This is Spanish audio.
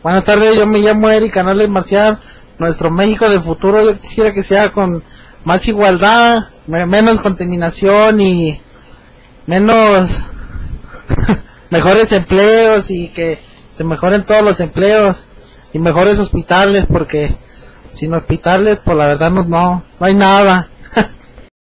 Buenas tardes, yo me llamo Eric Canales Marcial. Nuestro México del futuro yo quisiera que sea con más igualdad, menos contaminación y menos mejores empleos, y que se mejoren todos los empleos y mejores hospitales, porque sin hospitales pues la verdad no hay nada.